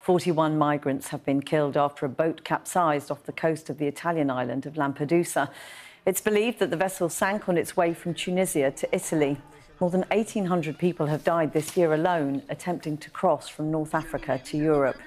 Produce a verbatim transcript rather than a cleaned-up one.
forty-one migrants have been killed after a boat capsized off the coast of the Italian island of Lampedusa. It's believed that the vessel sank on its way from Tunisia to Italy. More than eighteen hundred people have died this year alone attempting to cross from North Africa to Europe.